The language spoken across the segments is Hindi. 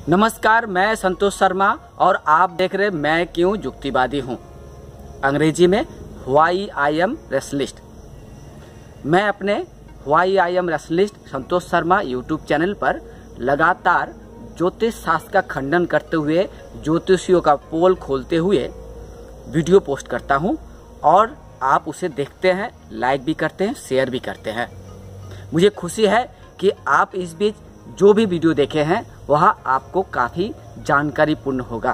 नमस्कार, मैं संतोष शर्मा और आप देख रहे मैं क्यों युक्तिवादी हूँ। अंग्रेजी में व्हाई आई एम रेशनलिस्ट। मैं अपने why I am rationalist Santosh Sharma YouTube channel पर लगातार ज्योतिष शास्त्र का खंडन करते हुए, ज्योतिषियों का पोल खोलते हुए वीडियो पोस्ट करता हूँ और आप उसे देखते हैं, लाइक भी करते हैं, शेयर भी करते हैं। मुझे खुशी है कि आप इस बीच जो भी वीडियो देखे हैं वह आपको काफ़ी जानकारीपूर्ण होगा।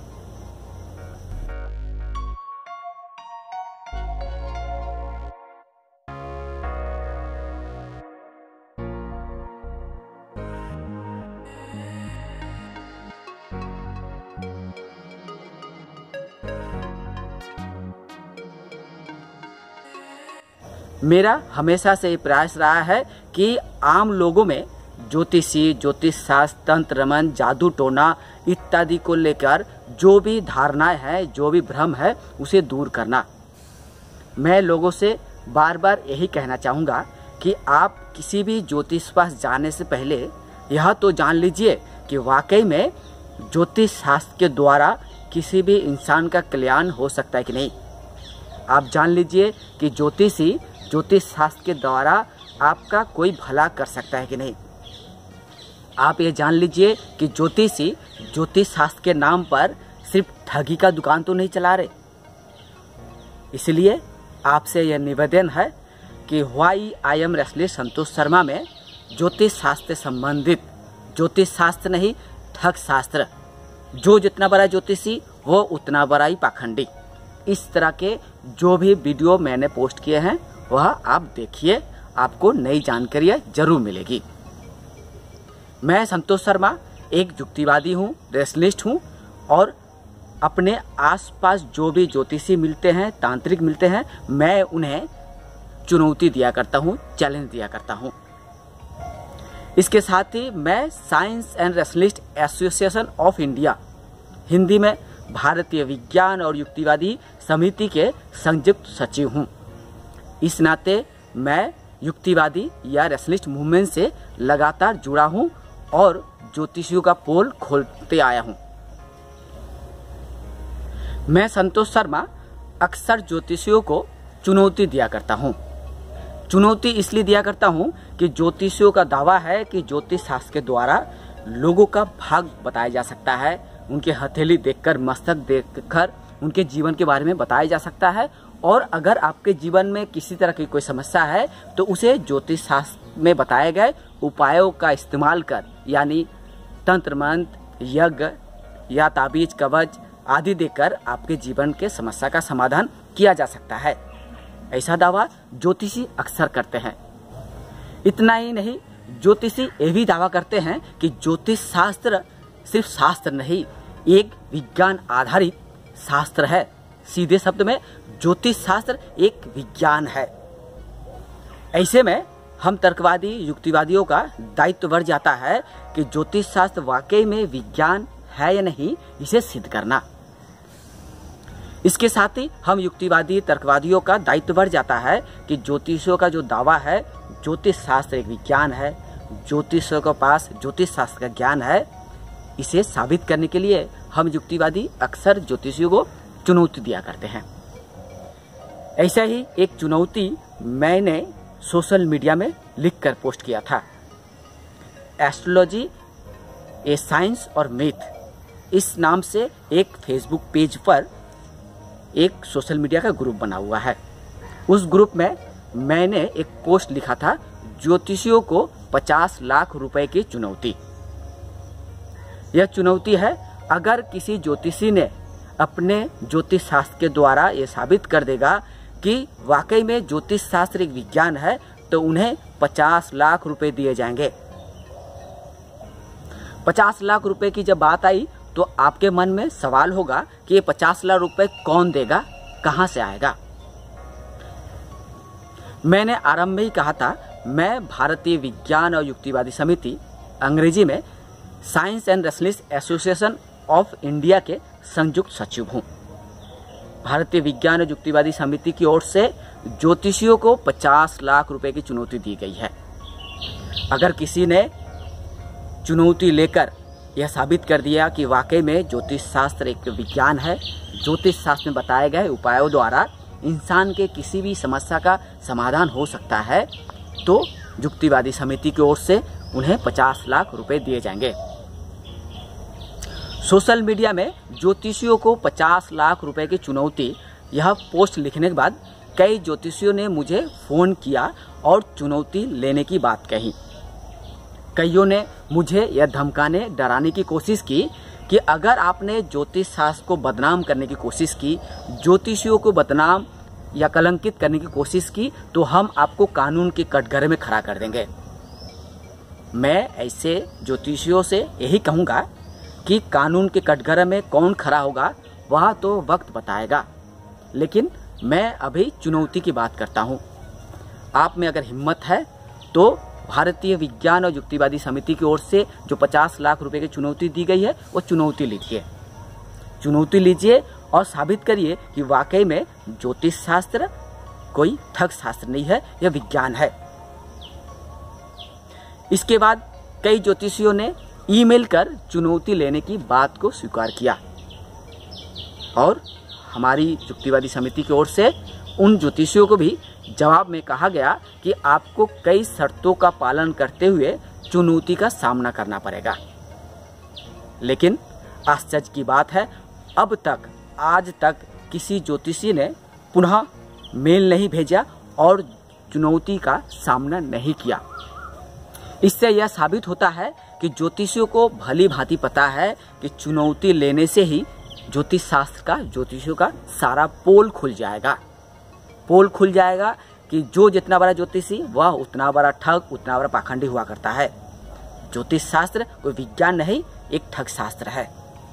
मेरा हमेशा से प्रयास रहा है कि आम लोगों में ज्योतिषी, ज्योतिष शास्त्र, तंत्र मंत्र, जादू टोना इत्यादि को लेकर जो भी धारणाएं हैं, जो भी भ्रम है, उसे दूर करना। मैं लोगों से बार बार यही कहना चाहूँगा कि आप किसी भी ज्योतिष पास जाने से पहले यह तो जान लीजिए कि वाकई में ज्योतिष शास्त्र के द्वारा किसी भी इंसान का कल्याण हो सकता है कि नहीं। आप जान लीजिए कि ज्योतिषी ज्योतिष शास्त्र के द्वारा आपका कोई भला कर सकता है कि नहीं। आप ये जान लीजिए कि ज्योतिषी ज्योतिष शास्त्र के नाम पर सिर्फ ठगी का दुकान तो नहीं चला रहे। इसलिए आपसे यह निवेदन है कि why I am rationalist Santosh Sharma में ज्योतिष शास्त्र से संबंधित, ज्योतिष शास्त्र नहीं ठग शास्त्र, जो जितना बड़ा ज्योतिषी वो उतना बड़ा ही पाखंडी, इस तरह के जो भी वीडियो मैंने पोस्ट किए हैं वह आप देखिए, आपको नई जानकारी जरूर मिलेगी। मैं संतोष शर्मा एक युक्तिवादी हूँ, रेशनलिस्ट हूँ और अपने आसपास जो भी ज्योतिषी मिलते हैं, तांत्रिक मिलते हैं, मैं उन्हें चुनौती दिया करता हूँ, चैलेंज दिया करता हूँ। इसके साथ ही मैं science and rationalist association of India, Hindi में भारतीय विज्ञान और युक्तिवादी समिति के संयुक्त सचिव हूँ। इस नाते मैं युक्तिवादी या रेशनलिस्ट मूवमेंट से लगातार जुड़ा हूँ और ज्योतिषियों का पोल खोलते आया हूँ। मैं संतोष शर्मा अक्सर ज्योतिषियों को चुनौती दिया करता हूँ। चुनौती इसलिए दिया करता हूँ कि ज्योतिषियों का दावा है कि ज्योतिष शास्त्र के द्वारा लोगों का भाग बताया जा सकता है, उनके हथेली देखकर, मस्तक देखकर उनके जीवन के बारे में बताया जा सकता है। और अगर आपके जीवन में किसी तरह की कोई समस्या है तो उसे ज्योतिष शास्त्र में बताए गए उपायों का इस्तेमाल कर, यानी तंत्र मंत्र, यज्ञ या ताबीज, कवच आदि देकर आपके जीवन के समस्या का समाधान किया जा सकता है। ऐसा दावा ज्योतिषी अक्सर करते हैं। इतना ही नहीं, ज्योतिषी ये भी दावा करते हैं कि ज्योतिष शास्त्र सिर्फ शास्त्र नहीं, एक विज्ञान आधारित शास्त्र है। सीधे शब्द में ज्योतिष शास्त्र एक विज्ञान है। ऐसे में हम तर्कवादी युक्तिवादियों का दायित्व बढ़ जाता है कि ज्योतिष शास्त्र वाकई में विज्ञान है या नहीं, इसे सिद्ध करना। इसके साथ ही हम युक्तिवादी तर्कवादियों का दायित्व बढ़ जाता है कि ज्योतिषियों का जो दावा है ज्योतिष शास्त्र एक विज्ञान है, ज्योतिषियों के पास ज्योतिष शास्त्र का ज्ञान है, इसे साबित करने के लिए हम युक्तिवादी अक्सर ज्योतिषियों को चुनौती दिया करते हैं। ऐसा ही एक चुनौती मैंने सोशल मीडिया में लिखकर पोस्ट किया था। एस्ट्रोलॉजी ए साइंस और मिथ, इस नाम से एक फेसबुक पेज पर एक सोशल मीडिया का ग्रुप बना हुआ है। उस ग्रुप में मैंने एक पोस्ट लिखा था, ज्योतिषियों को 50 लाख रुपए की चुनौती। यह चुनौती है, अगर किसी ज्योतिषी ने अपने ज्योतिष शास्त्र के द्वारा ये साबित कर देगा कि वाकई में ज्योतिष शास्त्र एक विज्ञान है, तो उन्हें 50 लाख रुपए दिए जाएंगे। 50 लाख रुपए की जब बात आई तो आपके मन में सवाल होगा कि ये 50 लाख रुपए कौन देगा, कहां से आएगा। मैंने आरंभ में ही कहा था, मैं भारतीय विज्ञान और युक्तिवादी समिति, अंग्रेजी में science and rationalist association of India के संयुक्त सचिव हूँ। भारतीय विज्ञान और युक्तिवादी समिति की ओर से ज्योतिषियों को 50 लाख रुपए की चुनौती दी गई है। अगर किसी ने चुनौती लेकर यह साबित कर दिया कि वाकई में ज्योतिष शास्त्र एक विज्ञान है। ज्योतिष शास्त्र में बताए गए उपायों द्वारा इंसान के किसी भी समस्या का समाधान हो सकता है। तो युक्तिवादी समिति की ओर से उन्हें 50 लाख रुपए दिए जाएंगे। सोशल मीडिया में ज्योतिषियों को 50 लाख रुपए की चुनौती, यह पोस्ट लिखने के बाद कई ज्योतिषियों ने मुझे फ़ोन किया और चुनौती लेने की बात कही। कईयों ने मुझे यह धमकाने डराने की कोशिश की कि अगर आपने ज्योतिष शास्त्र को बदनाम करने की कोशिश की, ज्योतिषियों को बदनाम या कलंकित करने की कोशिश की, तो हम आपको कानून के कटघरे में खड़ा कर देंगे। मैं ऐसे ज्योतिषियों से यही कहूँगा कि कानून के कटघरे में कौन खड़ा होगा वह तो वक्त बताएगा, लेकिन मैं अभी चुनौती की बात करता हूँ। आप में अगर हिम्मत है तो भारतीय विज्ञान और युक्तिवादी समिति की ओर से जो 50 लाख रुपए की चुनौती दी गई है वो चुनौती लीजिए और साबित करिए कि वाकई में ज्योतिष शास्त्र कोई ठग शास्त्र नहीं है, यह विज्ञान है। इसके बाद कई ज्योतिषियों ने ईमेल कर चुनौती लेने की बात को स्वीकार किया और हमारी युक्तिवादी समिति की ओर से उन ज्योतिषियों को भी जवाब में कहा गया कि आपको कई शर्तों का पालन करते हुए चुनौती का सामना करना पड़ेगा। लेकिन आश्चर्य की बात है, अब तक आज तक किसी ज्योतिषी ने पुनः मेल नहीं भेजा और चुनौती का सामना नहीं किया। इससे यह साबित होता है कि ज्योतिषियों को भली भांति पता है कि चुनौती लेने से ही ज्योतिष शास्त्र का, ज्योतिषियों का सारा पोल खुल जाएगा कि जो जितना बड़ा ज्योतिषी वह उतना बड़ा ठग, उतना बड़ा पाखंडी हुआ करता है। ज्योतिष शास्त्र कोई विज्ञान नहीं, एक ठग शास्त्र है।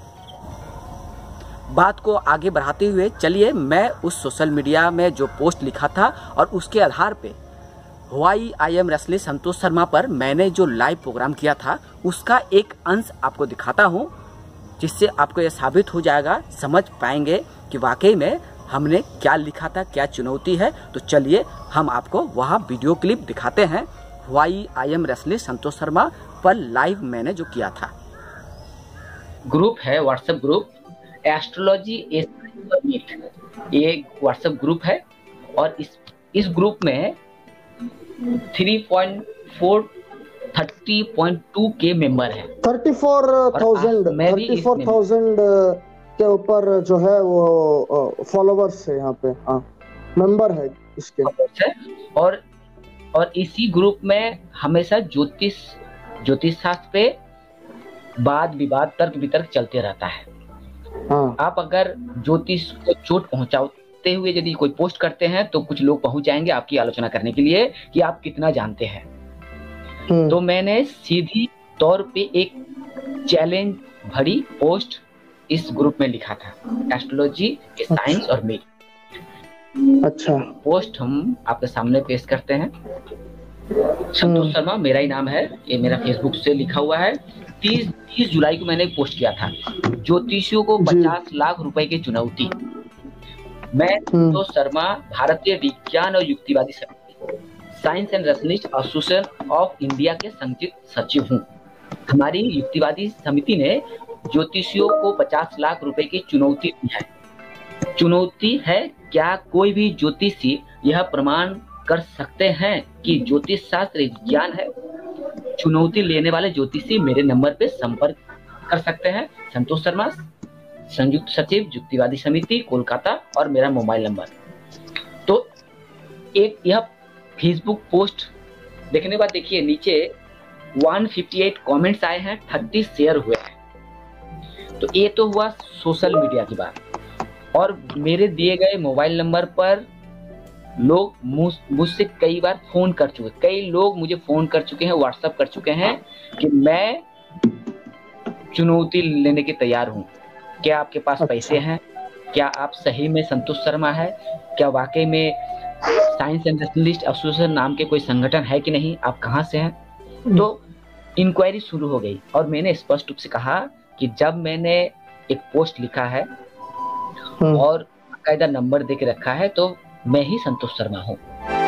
बात को आगे बढ़ाते हुए चलिए मैं उस सोशल मीडिया में जो पोस्ट लिखा था और उसके आधार पे why I am restless Santosh Sharma पर मैंने जो लाइव प्रोग्राम किया था उसका एक अंश आपको दिखाता हूँ, जिससे आपको यह साबित हो जाएगा, समझ पाएंगे कि वाकई में हमने क्या लिखा था, क्या चुनौती है। तो चलिए हम आपको वह वीडियो क्लिप दिखाते हैं। Why I am restless Santosh Sharma पर लाइव मैंने जो किया था। ग्रुप है, व्हाट्सएप ग्रुप एस्ट्रोलॉजी मीट, ये व्हाट्सएप ग्रुप है और इस ग्रुप में 30.2 के मेंबर है। 34,000 के ऊपर जो है वो फॉलोवर्स है यहाँ पे, हाँ मेंबर है इसके। और इसी ग्रुप में हमेशा ज्योतिष शास्त्र पे वाद विवाद, तर्क वितर्क चलते रहता है। हाँ। आप अगर ज्योतिष को चोट पहुंचाते हुए यदि कोई पोस्ट करते हैं तो कुछ लोग पहुंच जाएंगे आपकी आलोचना करने के लिए कि आप कितना जानते हैं। तो मैंने सीधी तौर पे एक चैलेंज भरी पोस्ट इस ग्रुप में लिखा था, एस्ट्रोलॉजी, साइंस और मीट। अच्छा, पोस्ट हम आपके सामने पेश करते हैं। संतोष शर्मा मेरा ही नाम है, ये मेरा फेसबुक से लिखा हुआ है। 30 जुलाई को मैंने पोस्ट किया था, ज्योतिषियों को 50 लाख रुपए की चुनौती। मैं संतोष शर्मा भारतीय विज्ञान और युक्तिवादी समिति, science and rationalist association of India के संयुक्त सचिव हूँ। हमारी युक्तिवादी समिति ने ज्योतिषियों को 50 लाख रुपए की चुनौती दी है। चुनौती है, क्या कोई भी ज्योतिषी यह प्रमाण कर सकते हैं कि ज्योतिष शास्त्र विज्ञान है? चुनौती लेने वाले ज्योतिषी मेरे नंबर पे संपर्क कर सकते हैं। संतोष शर्मा, संयुक्त सचिव, युक्तिवादी समिति, कोलकाता, और मेरा मोबाइल नंबर। तो एक यह फेसबुक पोस्ट देखने के बाद देखिए नीचे 158 कमेंट्स आए हैं, 30 शेयर हुए हैं। तो ये तो हुआ सोशल मीडिया की बात। और मेरे दिए गए मोबाइल नंबर पर लोग मुझसे कई बार फोन कर चुके, कई लोग मुझे फोन कर चुके हैं, व्हाट्सएप कर चुके हैं कि मैं चुनौती लेने के तैयार हूँ। क्या आपके पास पैसे हैं? क्या आप सही में संतोष शर्मा है? क्या वाकई में साइंस एंड रेशनलिस्ट एसोसिएशन नाम के कोई संगठन है कि नहीं? आप कहाँ से हैं? तो इंक्वायरी शुरू हो गई और मैंने स्पष्ट रूप से कहा कि जब मैंने एक पोस्ट लिखा है और कायदा नंबर दे के रखा है तो मैं ही संतोष शर्मा हूँ।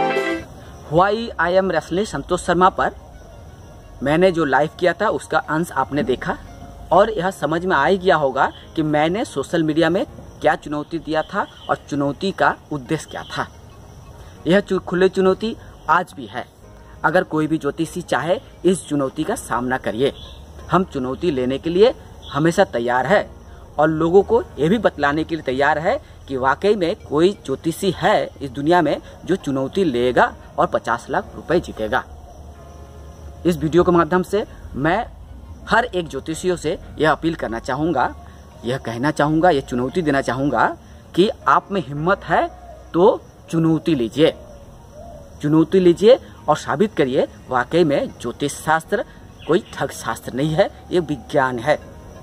Why I am restless Santosh Sharma पर मैंने जो लाइव किया था उसका अंश आपने देखा और यह समझ में आ ही गया होगा कि मैंने सोशल मीडिया में क्या चुनौती दिया था और चुनौती का उद्देश्य क्या था। यह खुली चुनौती आज भी है। अगर कोई भी ज्योतिषी चाहे इस चुनौती का सामना करिए। हम चुनौती लेने के लिए हमेशा तैयार है और लोगों को यह भी बतलाने के लिए तैयार है कि वाकई में कोई ज्योतिषी है इस दुनिया में जो चुनौती लेगा और 50 लाख रुपए जीतेगा। इस वीडियो के माध्यम से मैं हर एक ज्योतिषियों से यह अपील करना चाहूँगा, यह कहना चाहूँगा, यह चुनौती देना चाहूँगा कि आप में हिम्मत है तो चुनौती लीजिए, चुनौती लीजिए और साबित करिए वाकई में ज्योतिष शास्त्र कोई ठग शास्त्र नहीं है, ये विज्ञान है।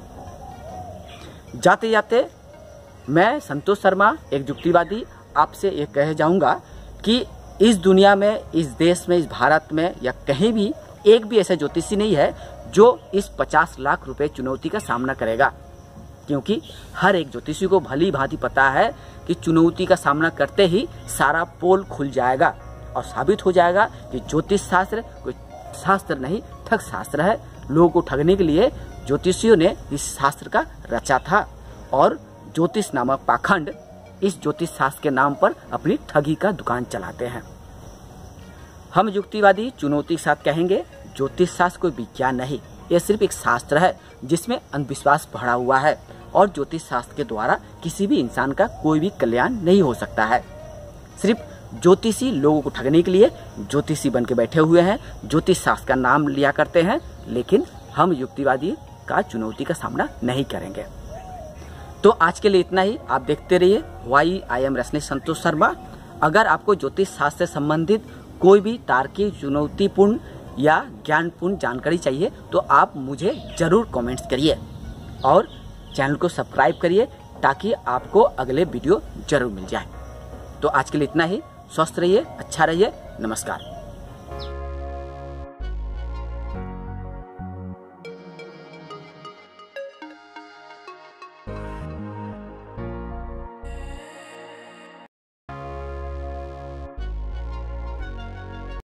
जाते जाते मैं संतोष शर्मा एक युक्तिवादी आपसे ये कह जाऊंगा कि इस दुनिया में, इस देश में, इस भारत में या कहीं भी एक भी ऐसा ज्योतिषी नहीं है जो इस 50 लाख रुपए चुनौती का सामना करेगा, क्योंकि हर एक ज्योतिषी को भली भांति पता है कि चुनौती का सामना करते ही सारा पोल खुल जाएगा और साबित हो जाएगा कि ज्योतिष शास्त्र कोई शास्त्र नहीं, ठग शास्त्र है। लोगों को ठगने के लिए ज्योतिषियों ने इस शास्त्र का रचा था और ज्योतिष नामक पाखंड इस ज्योतिष शास्त्र के नाम पर अपनी ठगी का दुकान चलाते हैं। हम युक्तिवादी चुनौती के साथ कहेंगे ज्योतिष शास्त्र कोई विज्ञान नहीं, यह सिर्फ एक शास्त्र है जिसमें अंधविश्वास भरा हुआ है और ज्योतिष शास्त्र के द्वारा किसी भी इंसान का कोई भी कल्याण नहीं हो सकता है। सिर्फ ज्योतिषी लोगों को ठगने के लिए ज्योतिषी बन के बैठे हुए हैं, ज्योतिष शास्त्र का नाम लिया करते हैं, लेकिन हम युक्तिवादी का चुनौती का सामना नहीं करेंगे। तो आज के लिए इतना ही। आप देखते रहिए वाई आई एम रसनी संतोष शर्मा। अगर आपको ज्योतिष शास्त्र से संबंधित कोई भी तार्किक, चुनौतीपूर्ण या ज्ञानपूर्ण जानकारी चाहिए तो आप मुझे जरूर कमेंट्स करिए और चैनल को सब्सक्राइब करिए ताकि आपको अगले वीडियो जरूर मिल जाए। तो आज के लिए इतना ही। स्वस्थ रहिए, अच्छा रहिए, नमस्कार।